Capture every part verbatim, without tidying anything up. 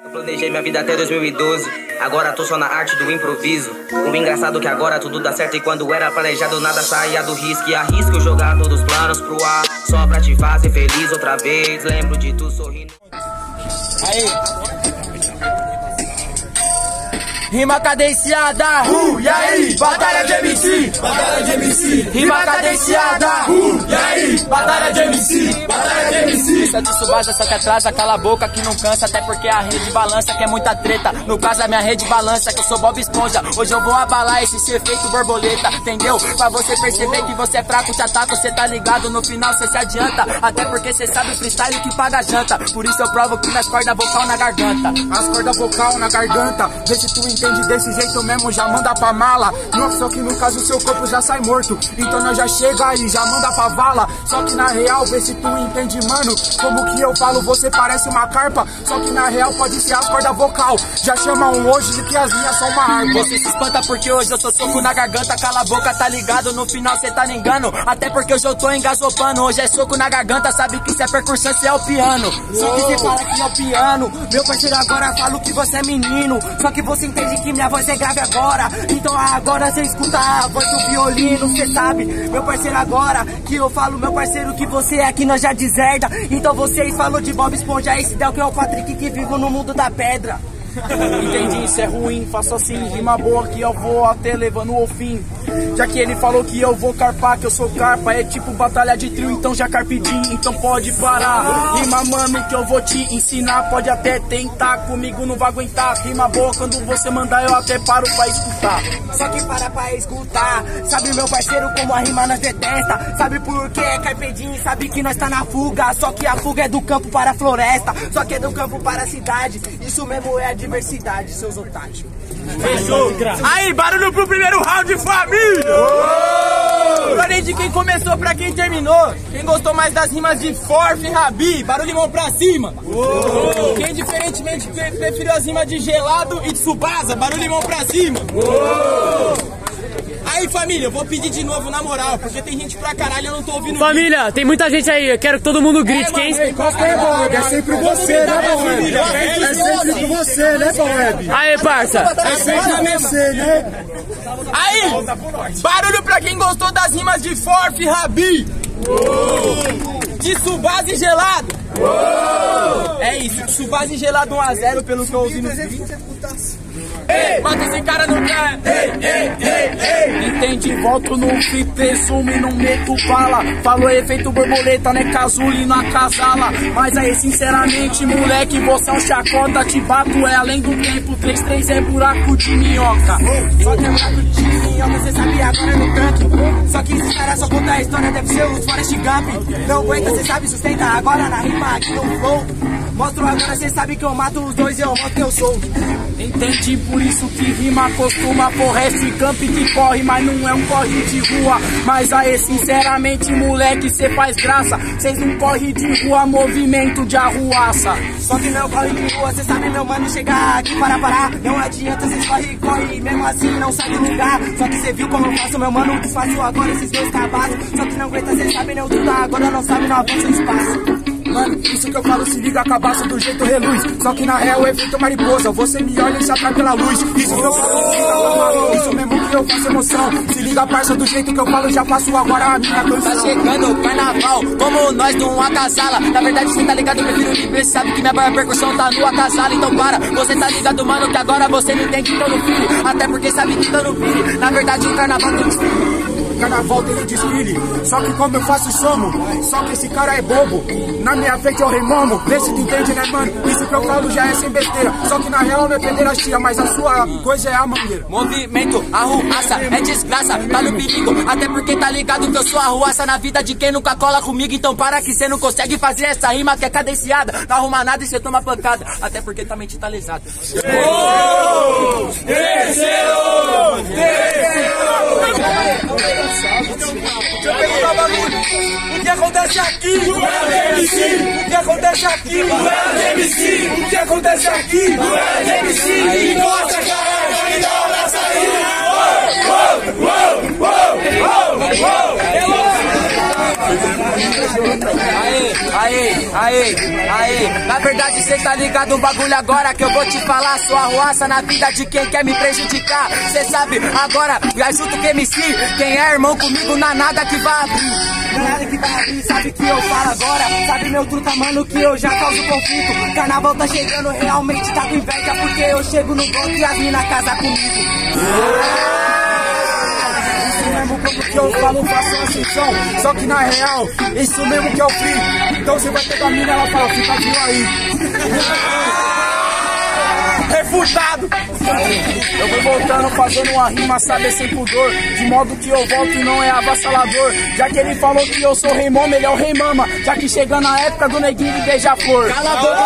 Planejei minha vida até dois mil e doze, agora tô só na arte do improviso. O engraçado é que agora tudo dá certo e quando era planejado nada saía do risco. E arrisco jogar todos os planos pro ar, só pra te fazer feliz outra vez. Lembro de tu sorrindo. Aí. Rima cadenciada, uh, e aí? Batalha de M C, batalha de M C. Rima cadenciada, uh, e aí? Batalha de M C, batalha de M C. Isso é de Tsubasa, só que atrasa, cala a boca que não cansa. Até porque a rede balança, que é muita treta. No caso a minha rede balança, que eu sou Bob Esponja. Hoje eu vou abalar esse ser feito borboleta, entendeu? Pra você perceber que você é fraco, te ataca, você tá ligado. No final você se adianta, até porque você sabe o freestyle que paga a janta. Por isso eu provo que nas cordas vocal na garganta. As cordas vocal na garganta, vê se tu entende desse jeito mesmo, já manda pra mala. Não, só que no caso o seu corpo já sai morto, então nós já chega aí, já manda pra vala. Só que na real, vê se tu entende, mano, como que eu falo, você parece uma carpa. Só que na real pode ser as cordas vocal, já chamam hoje de que as minhas são uma harpa. Você se espanta porque hoje eu sou soco na garganta, cala a boca, tá ligado? No final cê tá me engano, até porque hoje eu tô engasopando. Hoje é soco na garganta, sabe que isso é percussão, cê é o piano. Só que cê fala que é o piano, meu parceiro, agora falo que você é menino. Só que você entende que minha voz é grave agora, então agora cê escuta a voz do violino, cê sabe, meu parceiro, agora que eu falo, meu parceiro, que você é aqui, nós já deserda. Então vocês falam de Bob Esponja, esse Del que é o Patrick que vivo no mundo da pedra. Entendi, isso é ruim, faço assim, rima boa que eu vou até levando ao fim. Já que ele falou que eu vou carpar, que eu sou carpa, é tipo batalha de trio, então já carpidim, então pode parar. Rima, mano, que eu vou te ensinar, pode até tentar, comigo não vai aguentar. Rima boa, quando você mandar eu até paro pra escutar. Só que para pra escutar, sabe meu parceiro como a rima nós detesta. Sabe por que é carpedim, sabe que nós tá na fuga. Só que a fuga é do campo para a floresta, só que é do campo para a cidade. Isso mesmo é a diversidade, seus otários. Fechou. Aí, barulho pro primeiro round, família! Parei de quem começou pra quem terminou. Quem gostou mais das rimas de Forf e Rabi, barulho mão pra cima. Uou. Quem diferentemente preferiu as rimas de Gelado e de Tsubasa, barulho mão pra cima. Uou. Aí, família, eu vou pedir de novo na moral, porque tem gente pra caralho, eu não tô ouvindo. Família, vídeo. Tem muita gente aí, eu quero que todo mundo grite. É, quem... Ei, qual que é, Baweb? É sempre você, né, Baweb? É sempre você, né, Baweb? Aí, parça. É sempre você, né? Aí, barulho pra quem gostou das rimas de Forf e Rabi. Uou. De Tsubasa e Gelado. Uou. É isso, Tsubasa e Gelado um a zero, pelo que eu ouvi no vídeo. Ei, mata esse cara no pé. Ei, ei, ei, ei. Entende, volto no fit, resumo e não meto bala. Falou efeito borboleta, né, Cazuli na casala. Mas aí, sinceramente, moleque, você é um chacota. Te bato, é além do tempo, três três é buraco de minhoca. Só que é buraco de minhoca, você sabe agora no tanque. Só que esse cara só conta a história, deve ser os Forrest Gump. Não aguenta, cê sabe, sustenta agora na rima aqui no flow. Mostro agora, cê sabe que eu mato os dois e eu mostro que eu sou. Entendi, por isso que rima costuma Forrest Gump que corre, mas não é um corre de rua. Mas aí, sinceramente, moleque, cê faz graça. Cês não corre de rua, movimento de arruaça. Só que não corre de rua, cê sabe, meu mano, chegar aqui para parar. Não adianta, cês corre, corre, mesmo assim não sai do lugar. Só que cê viu como eu faço, meu mano, desfaço agora esses dois cabaços. Só que não aguenta, cê sabe, nem o tudo agora não sabe, não avança o espaço. Mano, isso que eu falo, se liga, cabaço do jeito reluz. Só que na real é efeito mariposa, você me olha e se atrai pela luz. Isso que eu falo, se liga, calma, isso mesmo que eu faço emoção. Se liga, parça, do jeito que eu falo, já passo agora a minha canção. Tá chegando o carnaval, como nós não acasala. Na verdade, cê tá ligado, prefiro livre, sabe que minha maior percussão tá no acasala. Então para, você tá ligado, mano, que agora você não entende que tô no filho. Até porque sabe que tô no filho. Na verdade, o carnaval tem desfile. Carnaval tem desfile, só que como eu faço somo. Só que esse cara é bobo, na minha frente eu remomo. Vê se tu entende, né, mano? Isso que eu falo já é sem besteira. Só que na real não é pederastia, mas a sua coisa é a mangueira. Movimento, arruaça, é desgraça, tá no perigo. Até porque tá ligado que eu sou arruaça na vida de quem nunca cola comigo. Então para que cê não consegue fazer essa rima que é cadenciada. Não arruma nada e cê toma pancada. Até porque tá mentalizado. Oh! Terceiro! Terceiro! Deixa eu perguntar o bagulho. O que acontece aqui? Duelo M C! O que acontece aqui? Duelo M C! O que acontece aqui? Duelo M C! Nossa, caralho, que dá uma saída! Uou, uou, uou, uou, uou! Aê, aê, aê, aê. Na verdade cê tá ligado um bagulho agora que eu vou te falar. Sua arruaça na vida de quem quer me prejudicar. Cê sabe agora, vai junto com M C. Quem é irmão comigo na nada que vai abrir. Nada que vai abrir, sabe que eu falo agora. Sabe meu truta, mano, que eu já causo conflito. Carnaval tá chegando, realmente tá com inveja. Porque eu chego no bloco e as mina casa comigo. Isso mesmo como que eu falo, faço ascensão. Só que na real, isso mesmo que eu fiz. Então você vai pegar a mina e ela fala, fica viu aí. Refutado! Eu vou voltando fazendo uma rima, sabe, sem pudor. De modo que eu volto e não é avassalador. Já que ele falou que eu sou rei mama, ele é o rei mama. Já que chegando a época do neguinho de beija-flor. Cala a boca!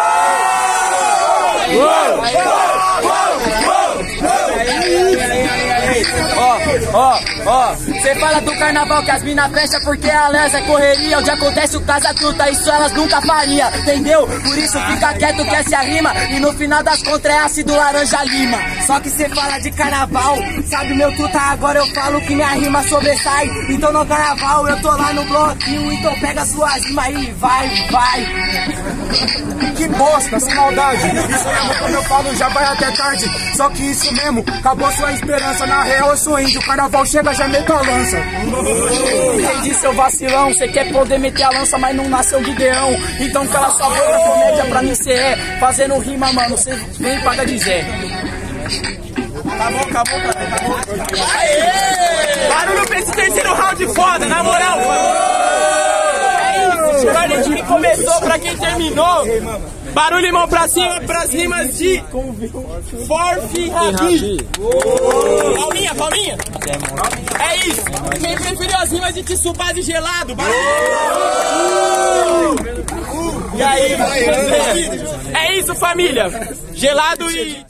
Ó, ó, ó, cê fala do carnaval que as mina fecha porque a aliança é correria. Onde acontece o casa truta, isso elas nunca faria, entendeu? Por isso fica quieto que essa rima. E no final das contas é ácido laranja lima. Só que cê fala de carnaval, sabe meu truta, agora eu falo que minha rima sobressai. Então no carnaval eu tô lá no bloquinho, então pega suas rimas e vai, vai. Que bosta, sem maldade. Isso mesmo quando eu falo já vai até tarde. Só que isso mesmo, acabou sua esperança. Na real eu sou índio, o carnaval chega já meto a lança. Entendi seu vacilão, cê quer poder meter a lança mas não nasceu Gideão. Então cala sua boca, comédia pra mim cê é. Fazendo rima mano, cê vem e paga de Zé. Acabou, acabou, acabou. Aê! Barulho pra esse terceiro round foda, na moral. É isso, olha de quem começou pra quem terminou. Barulho e mão pra cima pras rimas de Forf Rabi. Palminha, palminha. É isso. Quem preferiu as rimas de Tsubasa gelado? Barulho. E aí, é isso, família. Gelado e...